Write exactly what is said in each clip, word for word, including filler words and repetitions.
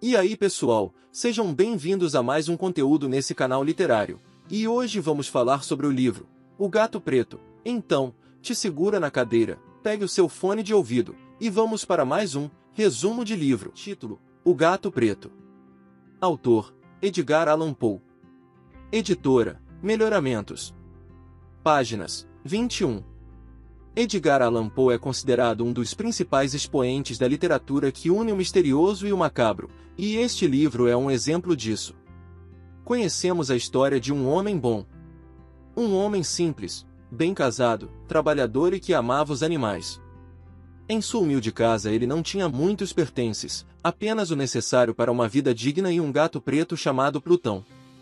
E aí pessoal, sejam bem-vindos a mais um conteúdo nesse canal literário. E hoje vamos falar sobre o livro O Gato Preto. Então, te segura na cadeira, pegue o seu fone de ouvido, e vamos para mais um resumo de livro. Título: O Gato Preto. Autor: Edgar Allan Poe. Editora: Melhoramentos. Páginas: vinte e um. Edgar Allan Poe é considerado um dos principais expoentes da literatura que une o misterioso e o macabro, e este livro é um exemplo disso. Conhecemos a história de um homem bom. Um homem simples, bem casado, trabalhador e que amava os animais. Em sua humilde casa ele não tinha muitos pertences, apenas o necessário para uma vida digna e um gato preto chamado Plutão.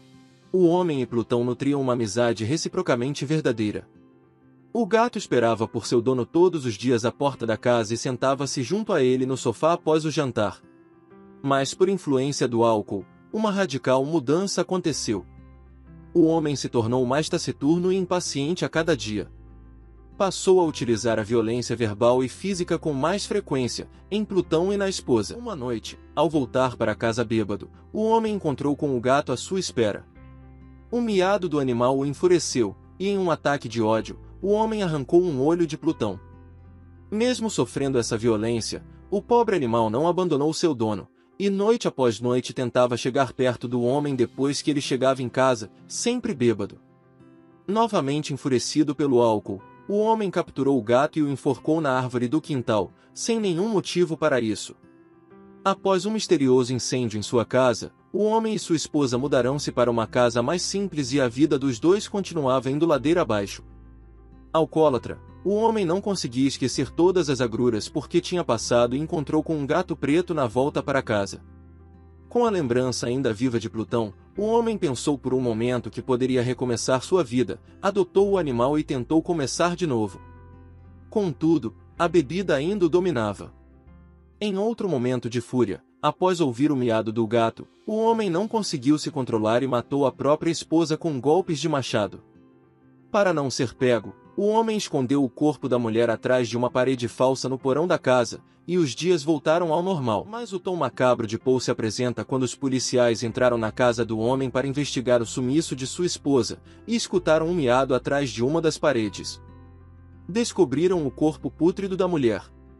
O homem e Plutão nutriam uma amizade reciprocamente verdadeira. O gato esperava por seu dono todos os dias à porta da casa e sentava-se junto a ele no sofá após o jantar. Mas por influência do álcool, uma radical mudança aconteceu. O homem se tornou mais taciturno e impaciente a cada dia. Passou a utilizar a violência verbal e física com mais frequência, em Plutão e na esposa. Uma noite, ao voltar para casa bêbado, o homem encontrou com o gato à sua espera. O miado do animal o enfureceu, e em um ataque de ódio, o homem arrancou um olho de Plutão. Mesmo sofrendo essa violência, o pobre animal não abandonou seu dono, e noite após noite tentava chegar perto do homem depois que ele chegava em casa, sempre bêbado. Novamente enfurecido pelo álcool, o homem capturou o gato e o enforcou na árvore do quintal, sem nenhum motivo para isso. Após um misterioso incêndio em sua casa, o homem e sua esposa mudaram-se para uma casa mais simples e a vida dos dois continuava indo ladeira abaixo. Alcoólatra, o homem não conseguia esquecer todas as agruras porque tinha passado e encontrou com um gato preto na volta para casa. Com a lembrança ainda viva de Plutão, o homem pensou por um momento que poderia recomeçar sua vida, adotou o animal e tentou começar de novo. Contudo, a bebida ainda o dominava. Em outro momento de fúria, após ouvir o miado do gato, o homem não conseguiu se controlar e matou a própria esposa com golpes de machado. Para não ser pego, o homem escondeu o corpo da mulher atrás de uma parede falsa no porão da casa, e os dias voltaram ao normal. Mas o tom macabro de Poe se apresenta quando os policiais entraram na casa do homem para investigar o sumiço de sua esposa, e escutaram um miado atrás de uma das paredes. Descobriram o corpo pútrido da mulher.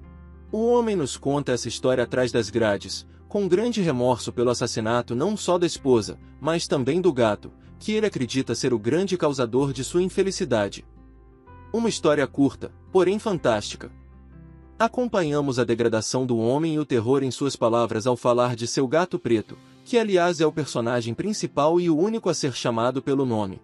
O homem nos conta essa história atrás das grades, com grande remorso pelo assassinato não só da esposa, mas também do gato, que ele acredita ser o grande causador de sua infelicidade. Uma história curta, porém fantástica. Acompanhamos a degradação do homem e o terror em suas palavras ao falar de seu gato preto, que aliás é o personagem principal e o único a ser chamado pelo nome.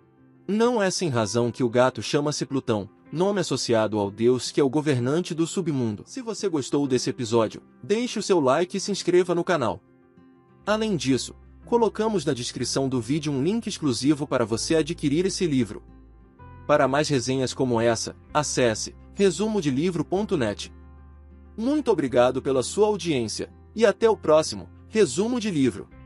Não é sem razão que o gato chama-se Plutão, nome associado ao deus que é o governante do submundo. Se você gostou desse episódio, deixe o seu like e se inscreva no canal. Além disso, colocamos na descrição do vídeo um link exclusivo para você adquirir esse livro. Para mais resenhas como essa, acesse resumo de livro ponto net. Muito obrigado pela sua audiência, e até o próximo Resumo de Livro.